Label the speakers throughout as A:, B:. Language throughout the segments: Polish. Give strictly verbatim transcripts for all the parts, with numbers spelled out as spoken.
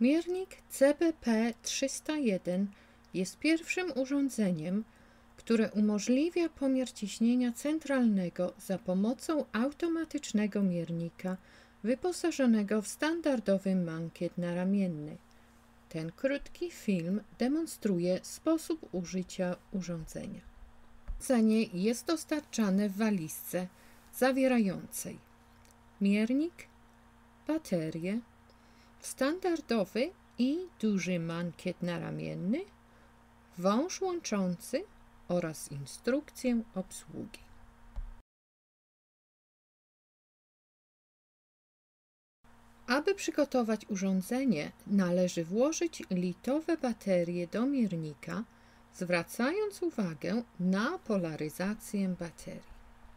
A: Miernik C B P trzysta jeden jest pierwszym urządzeniem, które umożliwia pomiar ciśnienia centralnego za pomocą automatycznego miernika wyposażonego w standardowy mankiet naramienny. Ten krótki film demonstruje sposób użycia urządzenia. Urządzenie jest dostarczane w walizce zawierającej miernik, baterię, standardowy i duży mankiet naramienny, wąż łączący oraz instrukcję obsługi. Aby przygotować urządzenie, należy włożyć litowe baterie do miernika, zwracając uwagę na polaryzację baterii.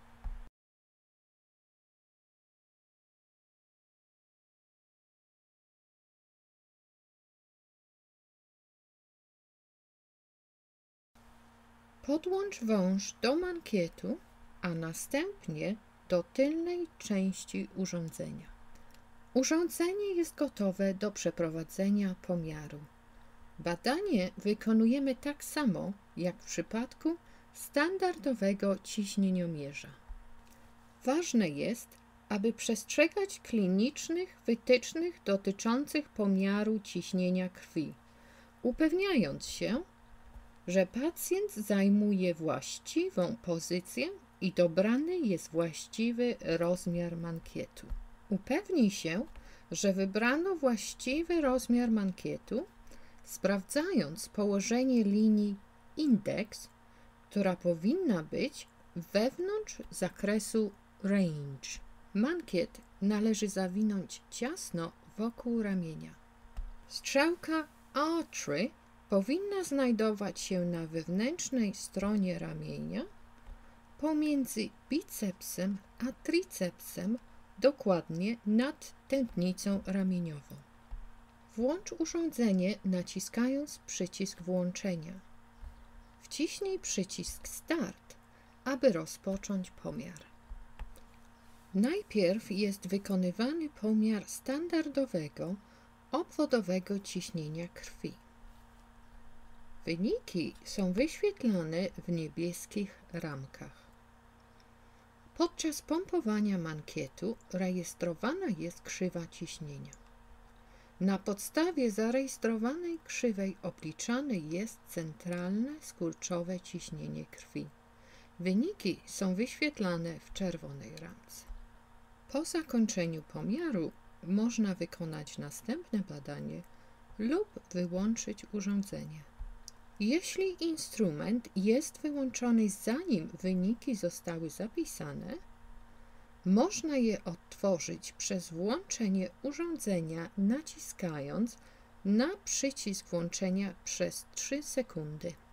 A: Podłącz wąż do mankietu, a następnie do tylnej części urządzenia. Urządzenie jest gotowe do przeprowadzenia pomiaru. Badanie wykonujemy tak samo jak w przypadku standardowego ciśnieniomierza. Ważne jest, aby przestrzegać klinicznych wytycznych dotyczących pomiaru ciśnienia krwi, upewniając się, że pacjent zajmuje właściwą pozycję i dobrany jest właściwy rozmiar mankietu. Upewnij się, że wybrano właściwy rozmiar mankietu, sprawdzając położenie linii indeks, która powinna być wewnątrz zakresu range. Mankiet należy zawinąć ciasno wokół ramienia. Strzałka artery powinna znajdować się na wewnętrznej stronie ramienia, pomiędzy bicepsem a tricepsem, dokładnie nad tętnicą ramieniową. Włącz urządzenie, naciskając przycisk włączenia. Wciśnij przycisk Start, aby rozpocząć pomiar. Najpierw jest wykonywany pomiar standardowego, obwodowego ciśnienia krwi. Wyniki są wyświetlane w niebieskich ramkach. Podczas pompowania mankietu rejestrowana jest krzywa ciśnienia. Na podstawie zarejestrowanej krzywej obliczane jest centralne skurczowe ciśnienie krwi. Wyniki są wyświetlane w czerwonej ramce. Po zakończeniu pomiaru można wykonać następne badanie lub wyłączyć urządzenie. Jeśli instrument jest wyłączony zanim wyniki zostały zapisane, można je odtworzyć przez włączenie urządzenia, naciskając na przycisk włączenia przez trzy sekundy.